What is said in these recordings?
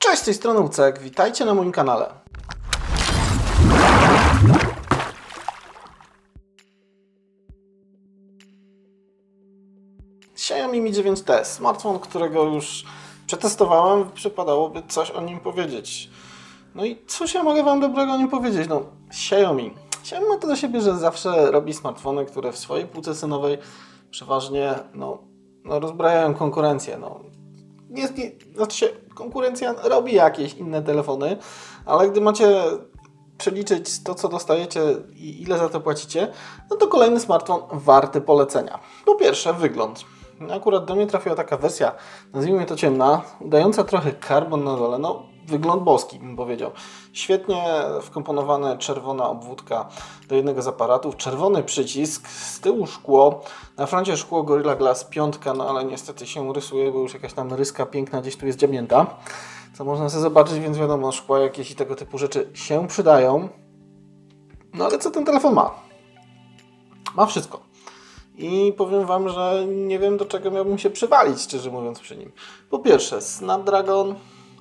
Cześć, z tej strony Ucek, witajcie na moim kanale. Xiaomi Mi 9T, smartfon, którego już przetestowałem, przypadałoby coś o nim powiedzieć. No i cóż ja mogę Wam dobrego o nim powiedzieć? No, Xiaomi. Xiaomi ma to do siebie, że zawsze robi smartfony, które w swojej półce cenowej przeważnie rozbrajają konkurencję. Konkurencja robi jakieś inne telefony, ale gdy macie przeliczyć to, co dostajecie i ile za to płacicie, no to kolejny smartfon warty polecenia. Po pierwsze, wygląd. Akurat do mnie trafiła taka wersja, nazwijmy to ciemna, udająca trochę karbon na dole, wygląd boski bym powiedział. Świetnie wkomponowana czerwona obwódka do jednego z aparatów, czerwony przycisk, z tyłu szkło, na froncie szkło Gorilla Glass 5, ale niestety się rysuje, bo już jakaś tam ryska piękna gdzieś tu jest dziabnięta, co można sobie zobaczyć, więc wiadomo, szkła jakieś i tego typu rzeczy się przydają. No ale co ten telefon ma? Ma wszystko. I powiem Wam, że nie wiem, do czego miałbym się przywalić, szczerze mówiąc, przy nim. Po pierwsze, Snapdragon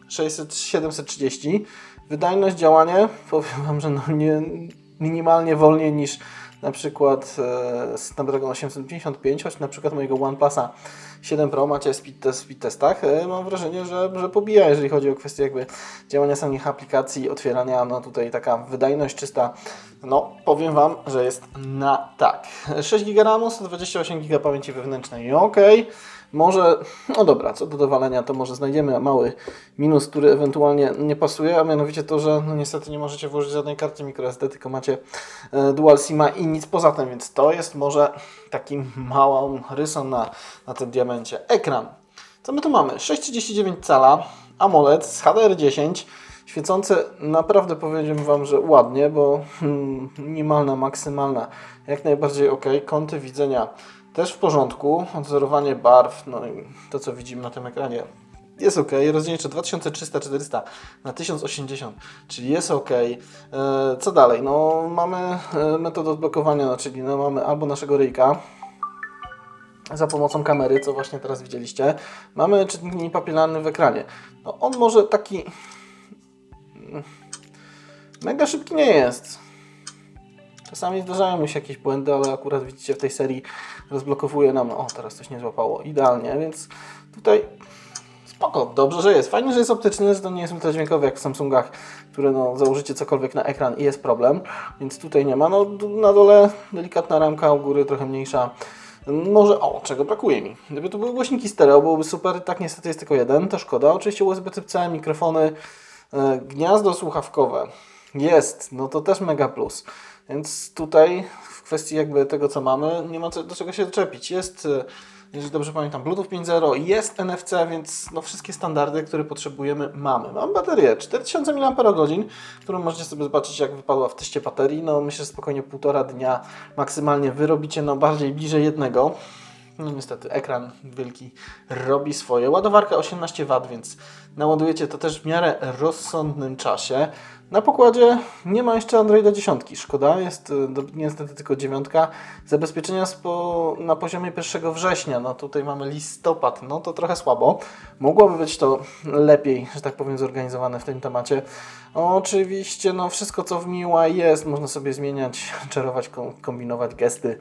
730. Wydajność, działanie, powiem Wam, że minimalnie wolniej niż na przykład Snapdragon 855, choć na przykład mojego OnePlusa 7 Pro macie w speed testach. Mam wrażenie, że pobija, jeżeli chodzi o kwestię jakby działania samych aplikacji, otwierania, tutaj taka wydajność czysta. Powiem Wam, że jest na tak. 6 GB RAM, 128 GB pamięci wewnętrznej, ok. Może, dobra, co do dowalenia, to może znajdziemy mały minus, który ewentualnie nie pasuje, a mianowicie to, że niestety nie możecie włożyć żadnej karty microSD, tylko macie Dual SIM-a i nic poza tym, więc to jest może takim małą rysą na tym diamencie. Ekran. Co my tu mamy? 6,39 cala, AMOLED z HDR10, świecące naprawdę powiedziałem Wam, że ładnie, bo minimalna, maksymalna, jak najbardziej ok. Kąty widzenia też w porządku, odzorowanie barw, i to co widzimy na tym ekranie jest ok, rozdzielczość 2300-400 na 1080, czyli jest ok. Co dalej? Mamy metodę odblokowania, czyli mamy albo naszego ryjka za pomocą kamery, co właśnie teraz widzieliście. Mamy czytnik linii papilarny w ekranie. On może taki mega szybki nie jest. Czasami zdarzają mi się jakieś błędy, ale akurat widzicie w tej serii rozblokowuje nam, teraz coś nie złapało, idealnie, więc tutaj spoko, dobrze, że jest. Fajnie, że jest optyczny, że to nie jest ultradźwiękowy jak w Samsungach, które założycie cokolwiek na ekran i jest problem, więc tutaj nie ma. Na dole delikatna ramka, u góry trochę mniejsza. Może, czego brakuje mi. Gdyby tu były głośniki stereo, byłoby super, tak niestety jest tylko jeden, to szkoda. Oczywiście USB Typ-C, mikrofony, gniazdo słuchawkowe jest, to też mega plus. Więc tutaj w kwestii jakby tego, co mamy, nie ma do czego się doczepić. Jest, jeżeli dobrze pamiętam, Bluetooth 5.0, jest NFC, więc wszystkie standardy, które potrzebujemy, mamy. Mam baterię 4000 mAh, którą możecie sobie zobaczyć, jak wypadła w teście baterii. Myślę, że spokojnie 1,5 dnia maksymalnie wyrobicie, bardziej bliżej jednego. Niestety ekran wielki robi swoje. Ładowarka 18 W, więc naładujecie to też w miarę rozsądnym czasie. Na pokładzie nie ma jeszcze Androida 10. Szkoda, jest niestety tylko 9. Zabezpieczenia na poziomie 1 września. Tutaj mamy listopad, to trochę słabo. Mogłoby być to lepiej, że tak powiem, zorganizowane w tym temacie. Oczywiście, wszystko co w MIUI jest, można sobie zmieniać, czarować, kombinować gesty.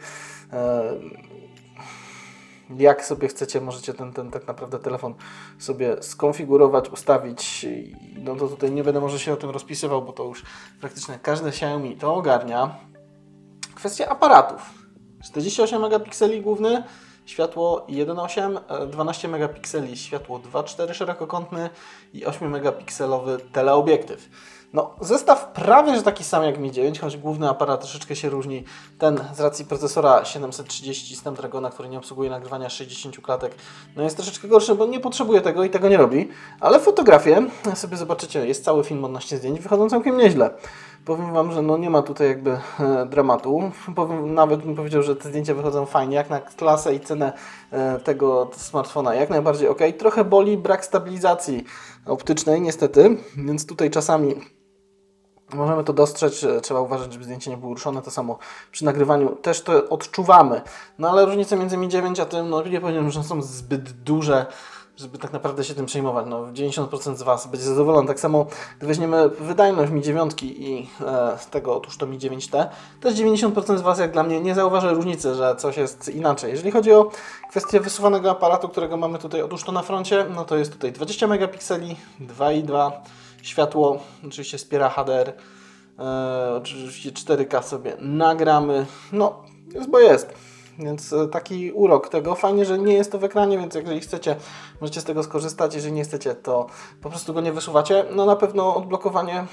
Jak sobie chcecie, możecie ten tak naprawdę telefon sobie skonfigurować, ustawić. To tutaj nie będę może się o tym rozpisywał, bo to już praktycznie każde Xiaomi to ogarnia. Kwestia aparatów. 48 megapikseli główny, światło 1.8, 12 megapikseli, światło 2.4 szerokokątny i 8 megapikselowy teleobiektyw. Zestaw prawie że taki sam jak Mi 9, choć główny aparat troszeczkę się różni. Ten z racji procesora 730 Snapdragona, który nie obsługuje nagrywania 60 klatek, jest troszeczkę gorszy, bo nie potrzebuje tego i tego nie robi. Ale fotografię, sobie zobaczycie, jest cały film odnośnie zdjęć, wychodzą całkiem nieźle. Powiem Wam, że nie ma tutaj jakby dramatu. Nawet bym powiedział, że te zdjęcia wychodzą fajnie, jak na klasę i cenę tego smartfona, jak najbardziej ok. Trochę boli brak stabilizacji optycznej niestety, więc tutaj czasami możemy to dostrzec, trzeba uważać, żeby zdjęcie nie było ruszone, to samo przy nagrywaniu też to odczuwamy. Ale różnice między Mi 9 a tym, nie powiem, że są zbyt duże, żeby tak naprawdę się tym przejmować. No, 90% z Was będzie zadowolony. Tak samo, gdy weźmiemy wydajność Mi 9 i tego, otóż to Mi 9T, też 90% z Was, jak dla mnie, nie zauważy różnicy, że coś jest inaczej. Jeżeli chodzi o kwestię wysuwanego aparatu, którego mamy tutaj, otóż to na froncie, no to jest tutaj 20 megapikseli, 2,2 światło, oczywiście wspiera HDR, oczywiście 4K sobie nagramy, no jest bo jest. Więc taki urok tego. Fajnie, że nie jest to w ekranie, więc jeżeli chcecie, możecie z tego skorzystać. Jeżeli nie chcecie, to po prostu go nie wysuwacie. No na pewno odblokowanie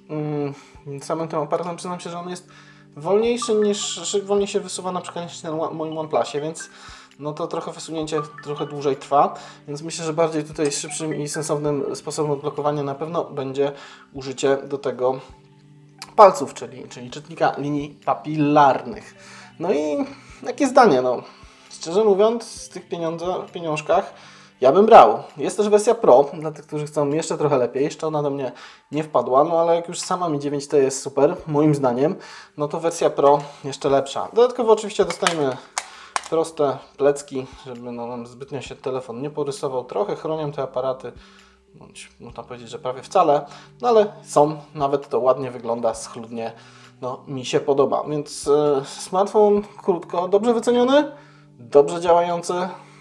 samym tym aparatem, przyznam się, że on jest wolniejszy wolniej się wysuwa na przykład niż na moim OnePlusie, więc no to trochę wysunięcie trochę dłużej trwa, więc myślę, że bardziej tutaj szybszym i sensownym sposobem odblokowania na pewno będzie użycie do tego palców, czyli czytnika linii papilarnych. No i jakie zdanie? No, szczerze mówiąc, z tych pieniążkach ja bym brał. Jest też wersja Pro, dla tych, którzy chcą jeszcze trochę lepiej. Jeszcze ona do mnie nie wpadła, no ale jak już sama Mi 9T jest super, moim zdaniem, no to wersja Pro jeszcze lepsza. Dodatkowo oczywiście dostajemy proste plecki, żeby nam zbytnio się telefon nie porysował. Trochę chronią te aparaty, bądź można powiedzieć, że prawie wcale, no ale są, nawet to ładnie wygląda, schludnie. No, mi się podoba, więc smartfon krótko, dobrze wyceniony, dobrze działający,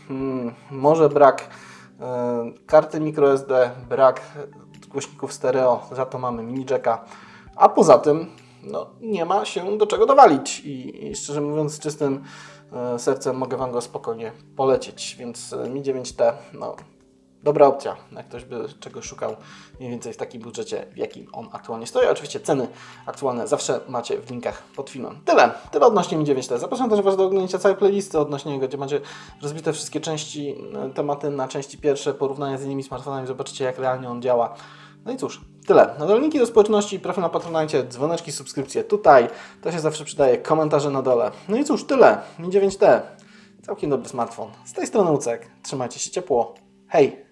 może brak karty microSD, brak głośników stereo, za to mamy mini jacka, a poza tym no, nie ma się do czego dowalić i szczerze mówiąc z czystym sercem mogę Wam go spokojnie polecić, więc Mi 9T, no dobra opcja, jak ktoś by czegoś szukał mniej więcej w takim budżecie, w jakim on aktualnie stoi. Oczywiście ceny aktualne zawsze macie w linkach pod filmem. Tyle odnośnie Mi 9T. Zapraszam też Was do oglądnięcia całej playlisty odnośnie niego, gdzie macie rozbite wszystkie tematy na części pierwsze, porównania z innymi smartfonami, zobaczycie jak realnie on działa. No i cóż, tyle. No linki do społeczności, profil na Patronite, dzwoneczki, subskrypcje tutaj, to się zawsze przydaje, komentarze na dole. No i cóż, tyle. Mi 9T. Całkiem dobry smartfon. Z tej strony Ucek. Trzymajcie się ciepło. Hej!